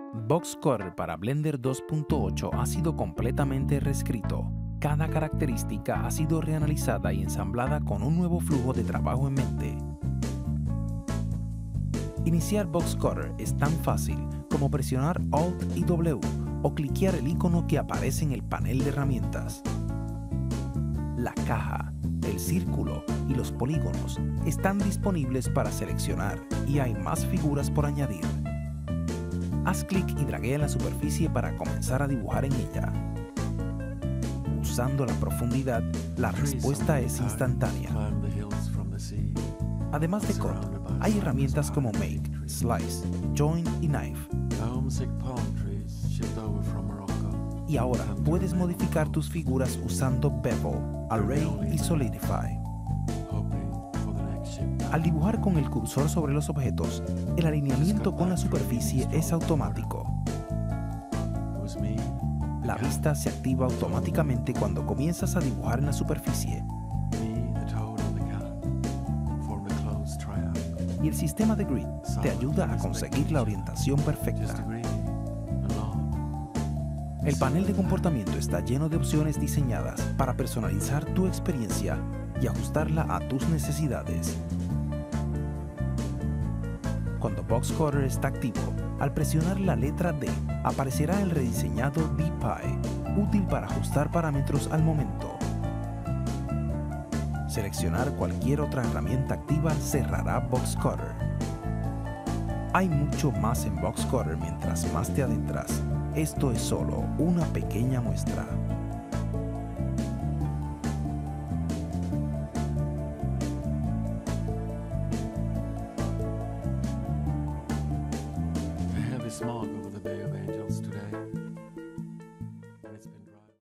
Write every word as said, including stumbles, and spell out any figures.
Box Cutter para Blender dos punto ocho ha sido completamente reescrito. Cada característica ha sido reanalizada y ensamblada con un nuevo flujo de trabajo en mente. Iniciar Box Cutter es tan fácil como presionar Alt y W o cliquear el icono que aparece en el panel de herramientas. La caja, el círculo y los polígonos están disponibles para seleccionar y hay más figuras por añadir. Haz clic y draguea en la superficie para comenzar a dibujar en ella. Usando la profundidad, la respuesta es instantánea. Además de Cut, hay herramientas como Make, Slice, Join y Knife. Y ahora puedes modificar tus figuras usando Bevel, Array y Solidify. Al dibujar con el cursor sobre los objetos, el alineamiento con la superficie es automático. La vista se activa automáticamente cuando comienzas a dibujar en la superficie. Y el sistema de Grid te ayuda a conseguir la orientación perfecta. El panel de comportamiento está lleno de opciones diseñadas para personalizar tu experiencia y ajustarla a tus necesidades. Cuando Box Cutter está activo, al presionar la letra D, aparecerá el rediseñado D P I, útil para ajustar parámetros al momento. Seleccionar cualquier otra herramienta activa cerrará Box Cutter. Hay mucho más en Box Cutter mientras más te adentras. Esto es solo una pequeña muestra. Smog